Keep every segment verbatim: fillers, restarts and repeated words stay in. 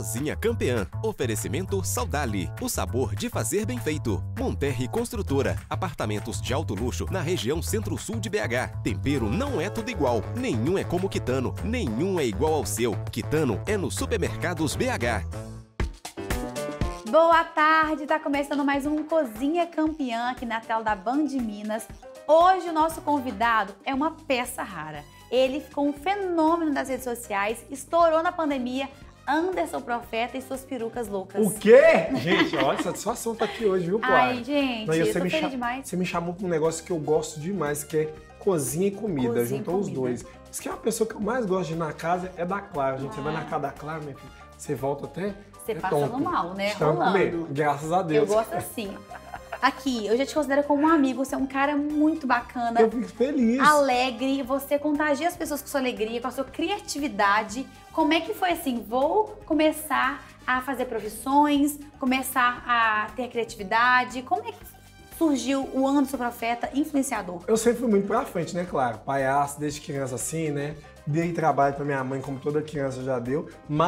Cozinha Campeã. Oferecimento Saudali. O sabor de fazer bem feito. Monterre Construtora. Apartamentos de alto luxo na região centro-sul de B H. Tempero não é tudo igual. Nenhum é como Quitano. Nenhum é igual ao seu. Quitano é no Supermercados B H. Boa tarde, tá começando mais um Cozinha Campeã aqui na tela da Band Minas. Hoje o nosso convidado é uma peça rara. Ele ficou um fenômeno das redes sociais, estourou na pandemia, Anderson Profeta e suas perucas loucas. O quê? Gente, olha, satisfação tá aqui hoje, viu, Clara? Ai, gente, Não, eu você tô me feliz cha... demais. Você me chamou pra um negócio que eu gosto demais, que é cozinha e comida. Cozinha Juntou e os comida. dois. Isso que é uma pessoa que eu mais gosto de ir na casa, é da Clara, gente. Ah. Você vai na casa da Clara, minha filha, você volta até... Você é passando tonto. mal, né? Estamos Rolando. comer, graças a Deus. Eu gosto assim. Aqui, eu já te considero como um amigo, você é um cara muito bacana. Eu fico feliz. Alegre, você contagia as pessoas com sua alegria, com a sua criatividade. Como é que foi assim? Vou começar a fazer profissões, começar a ter criatividade. Como é que surgiu o Anderson Profeta influenciador? Eu sempre fui muito pra frente, né, claro? Palhaço, desde criança assim, né? Dei trabalho pra minha mãe, como toda criança já deu.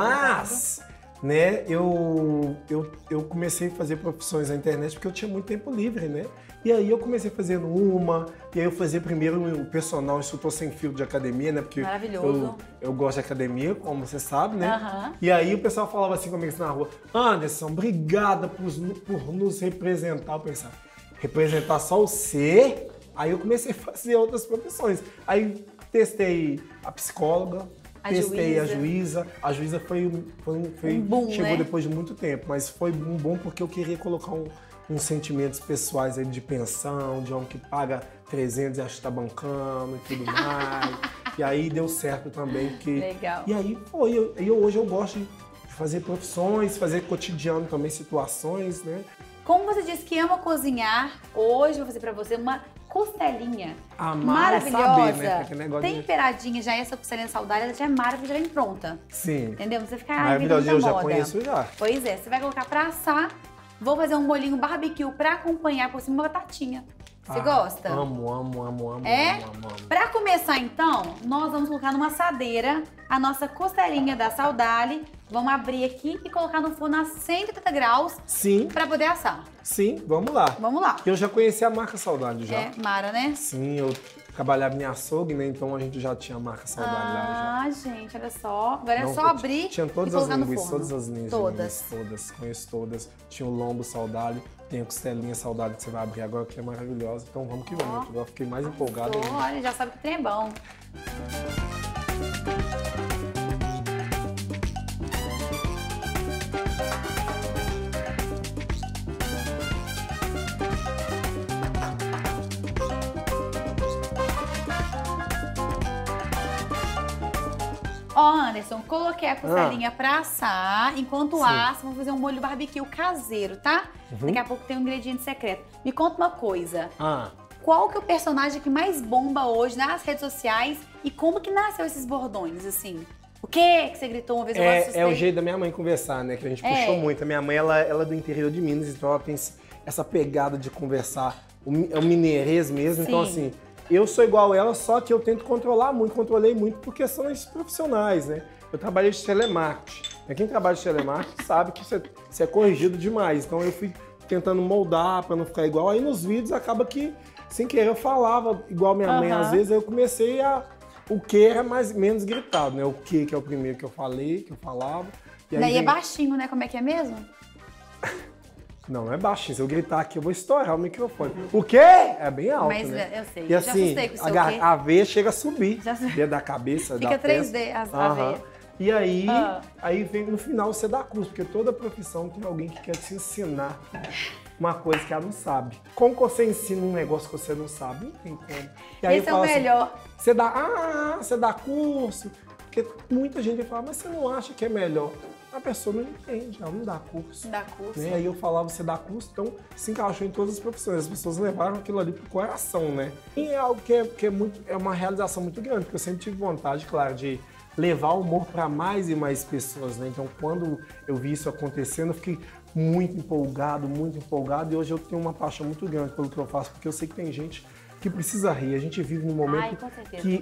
Mas, né, eu, eu, eu comecei a fazer profissões na internet porque eu tinha muito tempo livre, né? E aí eu comecei fazendo uma, e aí eu fazia primeiro o personal instrutor sem fio de academia, né? Porque Maravilhoso. Eu, eu gosto de academia, como você sabe, né? Uhum. E aí o pessoal falava assim comigo assim na rua, Anderson, obrigada por, por nos representar. Eu pensava, representar só você? Aí eu comecei a fazer outras profissões. Aí testei a psicóloga, A testei juíza. a juíza. A juíza foi, foi, um- foi Um boom, chegou né? depois de muito tempo, mas foi um bom porque eu queria colocar um, uns sentimentos pessoais aí de pensão, de homem que paga trezentos e acha que tá bancando e tudo mais. E aí deu certo também. Porque... Legal. E aí foi. Eu, eu, hoje eu gosto de fazer profissões, fazer cotidiano também, situações, né? Como você disse que ama cozinhar, hoje eu vou fazer pra você uma costelinha Amar e maravilhosa, saber, né? Aquele negócio de- temperadinha, já essa costelinha saudável, ela já é maravilhosa, já vem pronta, Sim. entendeu? Você fica, ai, Maravilhoso, vida eu da já moda. conheço já. Pois é, você vai colocar pra assar, vou fazer um molhinho barbecue pra acompanhar por cima uma batatinha. Você Ah, gosta? Amo, amo, amo, amo, É? amo, amo, amo. Pra começar então, nós vamos colocar numa assadeira a nossa costelinha da Saudali. Vamos abrir aqui e colocar no forno a cento e oitenta graus Sim, pra poder assar. sim, vamos lá. Vamos lá. Eu já conheci a marca Saudade já. É, Mara, né? Sim, eu trabalhava em açougue, né? Então a gente já tinha a marca Saudade lá Ah, gente, olha só. Agora já. é Não, só eu abrir Tinha todas e as colocar no linguiças, forno. todas as linhas. de Todas. linguiça, todas, conheço todas. Tinha o lombo Saudade, tem a costelinha Saudade que você vai abrir agora, que é maravilhosa. Então vamos que vamos. Agora fiquei mais empolgado. Tô, ainda. olha, já sabe que o trem é bom. Ó, Anderson, coloquei a costelinha pra assar. Enquanto Sim. assa, vamos fazer um molho barbecue caseiro, tá? Uhum. Daqui a pouco tem um ingrediente secreto. Me conta uma coisa. Ah, Qual que é o personagem que mais bomba hoje nas redes sociais e como que nasceu esses bordões, assim? O que que você gritou uma vez? Eu é, assustei. é o jeito da minha mãe conversar, né? Que a gente É. puxou muito. A minha mãe, ela, ela é do interior de Minas, então ela tem esse- essa pegada de conversar. O, mi- é o mineirês mesmo. Então, Sim. assim, eu sou igual ela, só que eu tento controlar muito, controlei muito por questões profissionais, né? Eu trabalhei de telemarketing. E quem trabalha de telemarketing sabe que você, você é corrigido demais. Então, eu fui tentando moldar para não ficar igual. Aí, nos vídeos, acaba que, sem querer, eu falava igual minha mãe. Aham. Às vezes, aí eu comecei a... O que era mais, menos gritado, né? O que, que é o primeiro que eu falei, que eu falava. E aí Daí é vem- baixinho, né? Como é que é mesmo? Não, não é baixinho. Se eu gritar aqui, eu vou estourar o microfone. O quê? É bem alto, Mas né? eu sei, E já assim, assustei com o a, seu gar- quê. a veia chega a subir. Já sei. Dentro da cabeça, Fica da três testa. D as- a Aham. veia. E aí, Ah. aí vem no final você dá curso, porque toda profissão tem alguém que quer te ensinar uma coisa que ela não sabe. Como que você ensina um negócio que você não sabe? Não tem como. E aí Esse eu é o falo assim, melhor. você dá, ah, você dá curso. Porque muita gente vai falar, mas você não acha que é melhor? A pessoa não entende, ela não dá curso. Dá curso. Né? Aí eu falava, você dá curso, então se encaixou em todas as profissões. As pessoas levaram aquilo ali pro coração, né? E é algo que é, que é, muito, é uma realização muito grande, porque eu sempre tive vontade, claro, de levar o humor para mais e mais pessoas, né? Então, quando eu vi isso acontecendo, eu fiquei muito empolgado, muito empolgado. E hoje eu tenho uma paixão muito grande pelo que eu faço, porque eu sei que tem gente que precisa rir. A gente vive num momento Ai, com certeza. que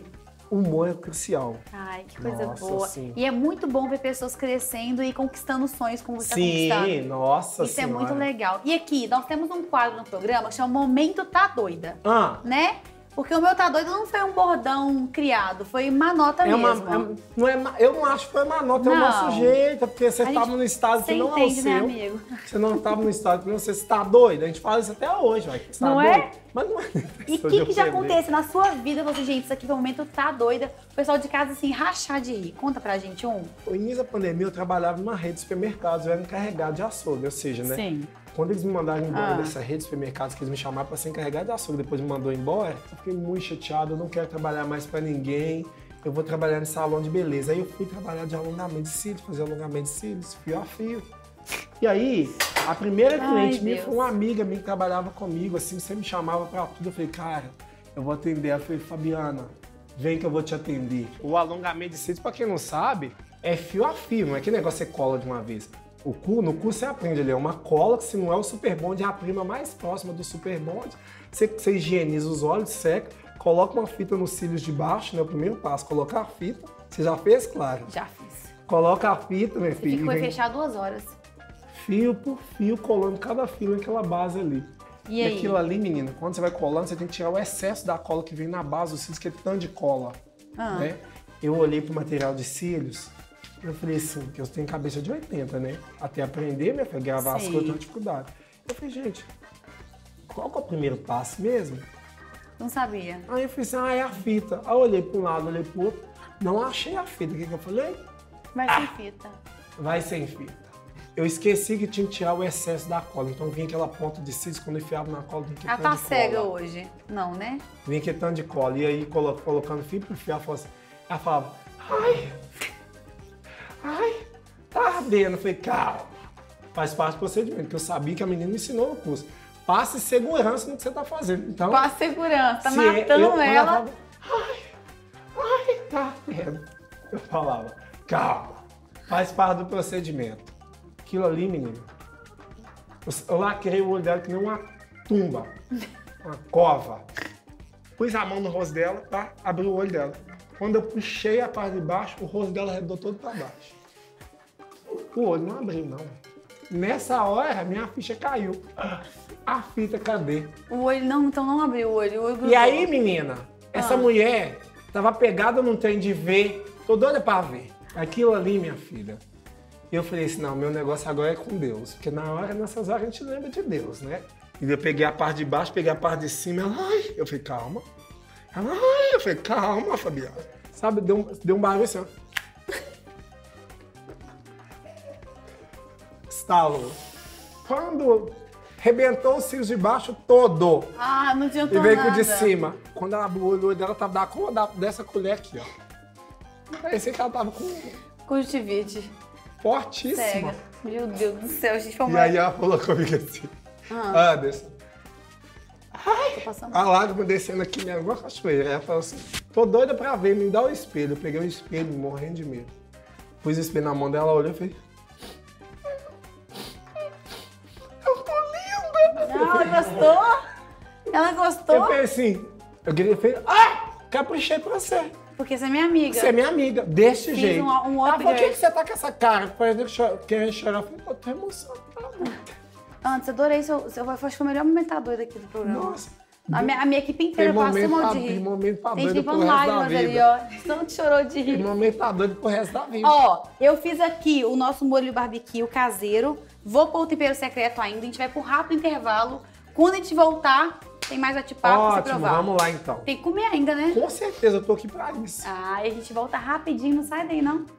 humor é crucial. Ai, que coisa Nossa, boa. sim. E é muito bom ver pessoas crescendo e conquistando sonhos como você Sim, está conquistando. nossa Isso senhora. é muito legal. E aqui, nós temos um quadro no programa que chama Momento Tá Doida, Ah, né? Porque o meu Tá Doida não foi um bordão criado, foi uma nota é uma, mesmo. é- não é, ma- eu não acho que foi uma nota, é o Não. nosso jeito, é porque você A estava gente- no estado que Você não é o entende, né, seu. amigo? Você não estava no estado que não é o seu. Você está doido? A gente fala isso até hoje, vai. Você tá Não é? doido? Mas não é. E o que, que já acontece na sua vida? Você, gente, isso aqui foi um momento Tá Doida. O pessoal de casa, assim, rachar de rir. Conta pra gente um. No início da pandemia, eu trabalhava numa rede de supermercados, eu era encarregado de açougue, ou seja, né? Sim. Quando eles me mandaram embora Ah. dessa rede de supermercados, que eles me chamaram para ser encarregado de açougue, depois me mandou embora, eu fiquei muito chateado, eu não quero trabalhar mais para ninguém, eu vou trabalhar em salão de beleza. Aí eu fui trabalhar de alongamento de cílios, fazer alongamento de cílios, fio a fio. E aí, a primeira Ai, cliente minha Deus. foi uma amiga minha que trabalhava comigo, assim, você me chamava para tudo, eu falei, cara, eu vou atender. Ela falei, Fabiana, vem que eu vou te atender. O alongamento de cílios, para quem não sabe, é fio a fio, não é que negócio você cola de uma vez. O cu, no cu você aprende ali, é uma cola que se não é o Super Bond, é a prima mais próxima do Super Bond. Você, você higieniza os olhos, seca, coloca uma fita nos cílios de baixo, né? O primeiro passo, colocar a fita. Você já fez, claro? Já fiz. Coloca a fita, meu E filho. ficou e vem fechado duas horas. fio por fio, colando cada fio naquela base ali. E aí? aquilo ali, menina, quando você vai colando, você tem que tirar o excesso da cola que vem na base dos cílios, que é tanto de cola. Ah. Né? Eu olhei pro material de cílios, eu falei assim, que eu tenho cabeça de oitenta, né? Até aprender, minha filha, gravar as Sim. coisas, eu tenho dificuldade. Eu falei, gente, qual que é o primeiro passo mesmo? Não sabia. Aí eu falei assim, ah, é a fita. Aí eu olhei para um lado, olhei pro outro, não achei a fita. O que, que eu falei? Vai sem fita. Vai sem fita. Eu esqueci que tinha que tirar o excesso da cola. Então vinha aquela ponta de cílios, quando eu enfiava na cola, vinha que Ela tanto tá de cega cola. hoje. Não, né? Vinha que tanto de cola. E aí, colo- colocando fio por fio, ela falava assim, ela falava, ai, ai, tá ardendo. Eu falei, calma, faz parte do procedimento, que eu sabia que a menina me ensinou no curso. Passe segurança no que você tá fazendo. Então, Com a segurança. Tá se é- matando eu- quando ela. falava, ai, ai, tá ardendo. Eu falava, calma, faz parte do procedimento. Aquilo ali, menina, eu, eu lacrei o olho dela que nem uma tumba, uma cova. Pus a mão no rosto dela, tá? Abri o olho dela. Quando eu puxei a parte de baixo, o rosto dela arredou todo pra baixo. O olho não abriu, não. Nessa hora, minha ficha caiu. A fita, cadê? O olho não, então não abriu o olho. O olho E grudou. aí, menina, essa Ah. mulher tava pegada num trem de ver. Tô doida pra ver. Aquilo ali, minha filha. E eu falei assim, não, meu negócio agora é com Deus. Porque na hora, nessas horas, a gente lembra de Deus, né? E eu peguei a parte de baixo, peguei a parte de cima. Ela, ai. Eu falei, calma. Ela, ai. Eu falei, calma, Fabiana. Sabe, deu um, deu um barulho assim, ó. Estalou. Quando rebentou os cílios de baixo todo. Ah, não adiantou E veio com o nada. de cima. Quando ela abriu o olho dela, tava da cor da- dessa colher aqui, ó. Parecia que ela tava com Conjuntivite. fortíssima. Cega. Meu Deus do céu, gente. Foi E uma... aí ela falou comigo assim, Ah, Anderson, tô passando. a lágrima descendo aqui minha igual cachoeira. Aí ela falou assim, tô doida pra ver, me dá o espelho. Eu peguei o espelho, morrendo de medo. Pus o espelho na mão dela, ela olhou e falei, eu tô linda. Ah, ela gostou? Ela Eu gostou? falei assim, eu queria fazer, ah, caprichei pra você. Porque você é minha amiga. Você é minha amiga, desse Fiz jeito. um- um Ela falou, por que, upgrade. que você tá com essa cara? Parecendo que cho- querendo chorar. Eu falei, pô, tô emocionada. Antes, adorei seu, seu. Acho que foi o melhor momento tá doido aqui do programa. Nossa. A minha, a minha equipe Tem inteira passou momento, mal pra, de tem rir. momento pra Tem doido gente pro falando resto da lágrimas ali, vida. ó. Tanto chorou de Tem rir. momento pra doido pro resto da vida. Ó, eu fiz aqui o nosso molho barbecue caseiro. Vou pôr o tempero secreto ainda. A gente vai por rápido intervalo. Quando a gente voltar, tem mais bate-papo pra você Ótimo, provar. vamos lá então. Tem que comer ainda, né? Com certeza, eu tô aqui pra isso. Ah, e a gente volta rapidinho. Não sai daí, não.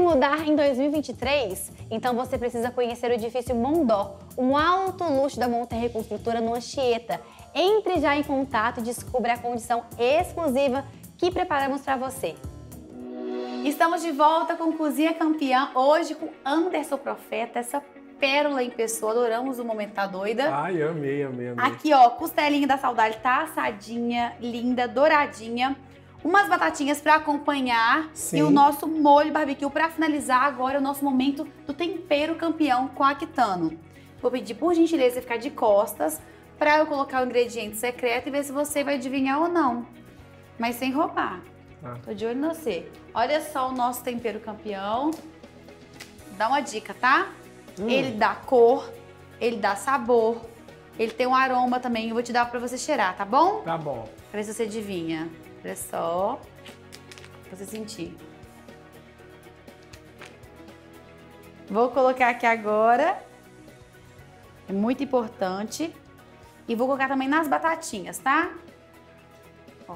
mudar em dois mil e vinte e três? Então você precisa conhecer o edifício Mondó, um alto luxo da Monterrey Construtora no Anchieta. Entre já em contato e descubra a condição exclusiva que preparamos para você. Estamos de volta com Cozinha Campeã, hoje com Anderson Profeta, essa pérola em pessoa. Adoramos o Momento Tá Doida. Ai, amei, amei, amei. Aqui, ó, costelinha da saudade tá assadinha, linda, douradinha. Umas batatinhas para acompanhar. Sim. E o nosso molho barbecue para finalizar agora o nosso momento do tempero campeão com a Aquitano. Vou pedir por gentileza você ficar de costas para eu colocar o ingrediente secreto e ver se você vai adivinhar ou não. Mas sem roubar. Ah. Tô de olho em você. Olha só o nosso tempero campeão. Dá uma dica, tá? Hum. Ele dá cor, ele dá sabor, ele tem um aroma também. Eu vou te dar pra você cheirar, tá bom? Tá bom. Pra ver se você adivinha. Olha só. Pra você sentir. Vou colocar aqui agora. É muito importante. E vou colocar também nas batatinhas, tá? Ó.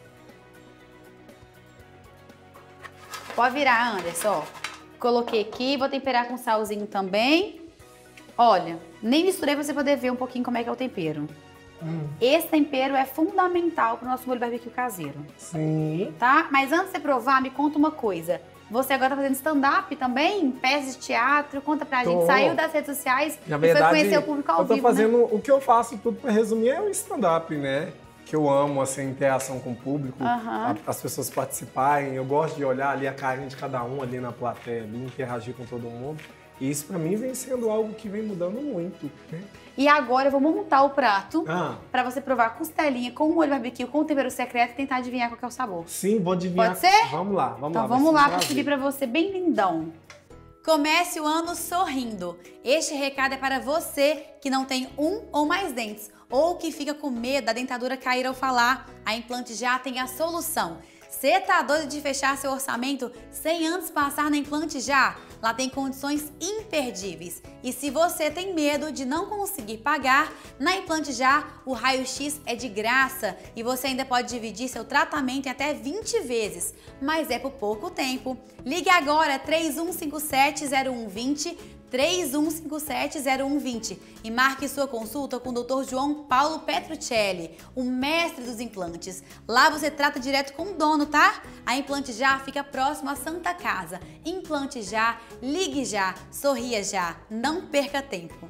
Pode virar, Anderson, ó. Coloquei aqui, vou temperar com salzinho também. Olha, nem misturei pra você poder ver um pouquinho como é que é o tempero. Hum. Esse tempero é fundamental pro nosso molho barbecue caseiro. Sim. Tá? Mas antes de você provar, me conta uma coisa. Você agora tá fazendo stand-up também? Peças de teatro? Conta pra Tô. gente. Saiu das redes sociais Na e verdade, foi conhecer o público ao eu tô vivo, fazendo, né? O que eu faço, tudo pra resumir, é o stand-up, né? Que eu amo, assim, a interação com o público, Uhum. a, as pessoas participarem. Eu gosto de olhar ali a carinha de cada um ali na plateia, ali, interagir com todo mundo. E isso pra mim vem sendo algo que vem mudando muito, né? E agora eu vou montar o prato ah. pra você provar a costelinha com o molho barbecue, com o tempero secreto e tentar adivinhar qual que é o sabor. Sim, vou adivinhar. Pode ser? Vamos lá, vamos então lá. Então vamos lá, pra subir pra você bem lindão. Comece o ano sorrindo. Este recado é para você que não tem um ou mais dentes, ou que fica com medo da dentadura cair ao falar. A Implante Já tem a solução. Você tá doido de fechar seu orçamento sem antes passar na Implante Já? Lá tem condições imperdíveis. E se você tem medo de não conseguir pagar, na Implante Já o raio-x é de graça e você ainda pode dividir seu tratamento em até vinte vezes, mas é por pouco tempo. Ligue agora três um cinco sete zero um dois zero, três um cinco sete zero um dois zero e marque sua consulta com o doutor João Paulo Petruccelli, o mestre dos implantes. Lá você trata direto com o dono, tá? A Implante Já fica próximo à Santa Casa. Implante Já, ligue já, sorria já, não perca tempo.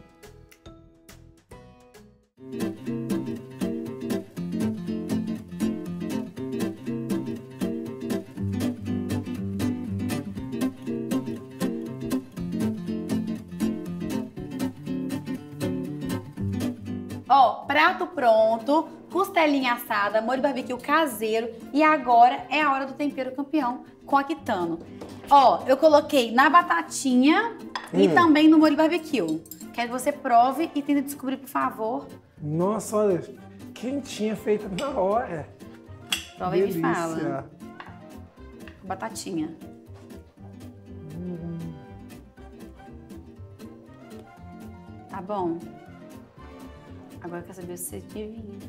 Ó, prato pronto, costelinha assada, molho barbecue caseiro e agora é a hora do tempero campeão com Aquitano. Ó, eu coloquei na batatinha hum. e também no molho barbecue. Quero que você prove e tente descobrir, por favor. Nossa, olha, quentinha feita na hora. Prova e me fala. Batatinha. Hum. Tá bom? Agora eu quero saber se você adivinha.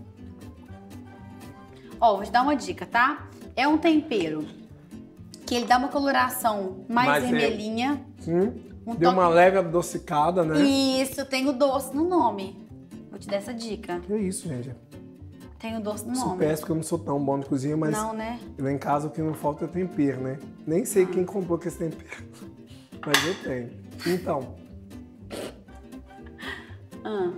Ó, vou te dar uma dica, tá? É um tempero que ele dá uma coloração mais Mas vermelhinha. É. Sim. Um Deu toque... uma leve adocicada, né? Isso, tem o doce no nome. Vou te dar essa dica. Que isso, gente? Tem o doce no Isso nome. Peço porque eu não sou tão bom de cozinha, mas... Não, né? Lá em casa o que não falta é tempero, né? Nem sei ah. quem comprou com esse tempero. Mas eu tenho. Então... Ah...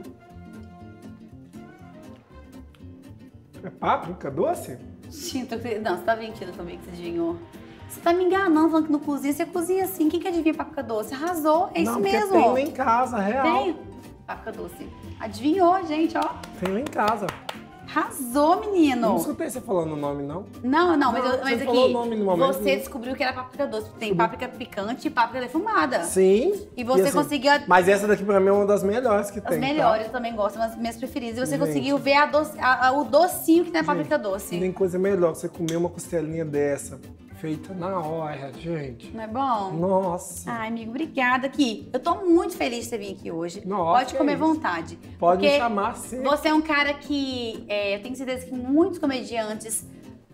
É páprica doce? Gente, não, você tá mentindo também que você adivinhou. Você tá me enganando falando que não cozinha, você cozinha assim. Quem que adivinha páprica doce? Arrasou, é não, isso mesmo. Tem lá em casa, real. Tem páprica doce. Adivinhou, gente, ó. Tem lá em casa. Arrasou, menino. Eu não escutei você falando o nome, não. Não, não, mas, não, eu, mas você aqui, falou o nome no momento, você né? descobriu que era páprica doce. Tem páprica picante e páprica defumada. Sim. E você e assim, conseguiu... Mas essa daqui pra mim é uma das melhores que As tem, As melhores, tá? eu também gosto, mas minhas preferidas. E você gente, conseguiu ver a doce, a, a, o docinho que tem a páprica doce. Não tem coisa melhor que você comer uma costelinha dessa. Feita na hora, gente. Não é bom? Nossa. Ai, amigo, obrigada aqui. Eu tô muito feliz de você vir aqui hoje. Nossa, Pode comer à vontade. Pode me chamar, sim. Você é um cara que, é, eu tenho certeza que muitos comediantes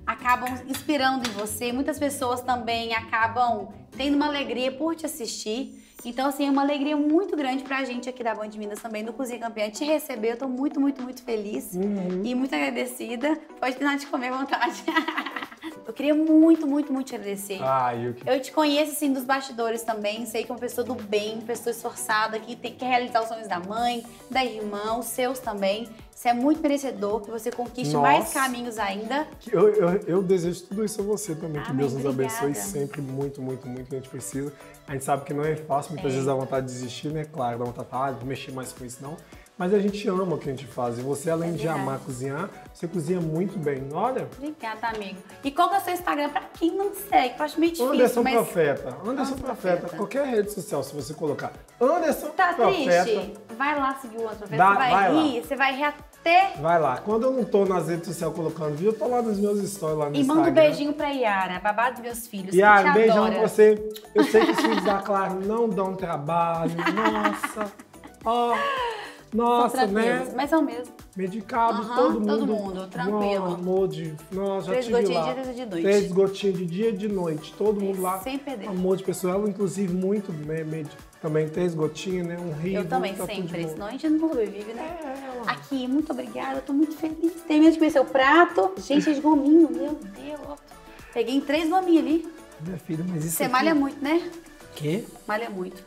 acabam inspirando em você. Muitas pessoas também acabam tendo uma alegria por te assistir. Então, assim, é uma alegria muito grande pra gente aqui da Band Minas também, do Cozinha Campeã, te receber. Eu tô muito, muito, muito feliz Uhum. e muito agradecida. Pode terminar de comer à vontade. Eu queria muito, muito, muito te agradecer. Ai, eu que... Eu te conheço, assim, dos bastidores também. Sei que é uma pessoa do bem, pessoa esforçada, que tem que realizar os sonhos da mãe, da irmã, os seus também. Você é muito merecedor, que você conquiste Nossa. mais caminhos ainda. Eu, eu, eu desejo tudo isso a você também, que Amém, Deus nos obrigada. abençoe sempre, muito, muito, muito, que a gente precisa. A gente sabe que não é fácil, muitas É. vezes dá vontade de desistir, né? Claro, dá vontade de falar, ah, vou mexer mais com isso, não. Mas a gente ama o que a gente faz. E você, além É de verdade. amar cozinhar, você cozinha muito bem. Olha, Obrigada, amigo. E qual que é o seu Instagram pra quem não segue? Eu acho meio difícil, Anderson mas... Profeta. Anderson Anderson Profeta. Profeta. Qualquer rede social, se você colocar Anderson Tá Profeta, triste? Vai lá seguir o Anderson Profeta. Dá- Você vai, vai lá. rir, você vai rir até... vai lá. Quando eu não tô nas redes sociais colocando vídeo, eu tô lá nos meus stories lá no E Instagram. manda um beijinho pra Yara, babado dos meus filhos. que Yara, te um beijão adora. pra você. Eu sei que os filhos da Clara não dão trabalho. Nossa. Ó. São Nossa, tranquilos, né? mas são mesmo. Medicado, Aham, todo mundo. todo mundo, tranquilo. Nossa, amor de... Nossa, já Três tive gotinhas lá. de dia, três de noite. Três gotinhas de dia e de noite. Todo mundo lá. Sem perder. Amor de pessoa. Ela, inclusive, muito, né, med- também três gotinhas, né? Um rio. Eu também, tá tudo de sempre. boa. Senão a gente não sobrevive, né? É, ela. Aqui, muito obrigada. Eu tô muito feliz. Terminei de comer seu prato. Gente, é de gominho. Meu Deus. Peguei em três gominhos ali. Minha filha, mas isso Você aqui... malha muito, né? Quê? Malha muito.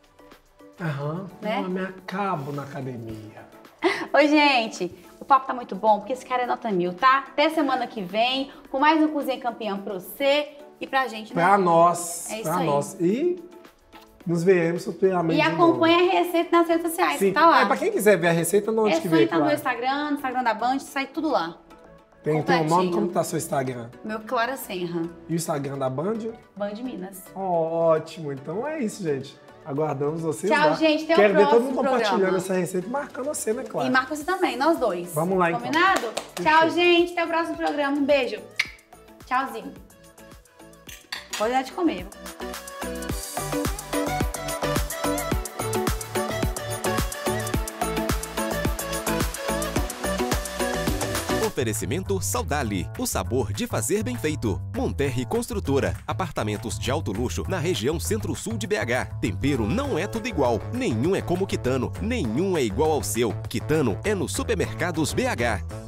Aham. Né? Eu me acabo na academia. Oi, gente. O papo tá muito bom, porque esse cara é nota mil, tá? Até semana que vem, com mais um Cozinha Campeã pra você e pra gente, né? Pra nós. É isso pra aí. nós. E nos veremos futuramente. E de acompanha novo. a receita nas redes sociais, Sim. que tá lá. É, pra quem quiser ver a receita, onde É que só vê, entrar no Clara? meu Instagram, no Instagram da Band, sai tudo lá. Tem teu nome, completinho. como tá seu Instagram? Meu Clara Senra, E o Instagram da Band? Band Minas. Ó, ótimo. Então é isso, gente. Aguardamos vocês Tchau, lá. gente. Até o Quero ver todo próximo mundo compartilhando programa. essa receita e marcando a cena, é claro. E marca você também, nós dois. Vamos lá, então. Combinado? Fechou. Tchau, gente. Até o próximo programa. Um beijo. Tchauzinho. Pode dar de comer. Oferecimento Saudali, o sabor de fazer bem feito. Monterre Construtora, apartamentos de alto luxo na região centro-sul de B H. Tempero não é tudo igual, nenhum é como Quitano, nenhum é igual ao seu. Quitano é no Supermercados B H.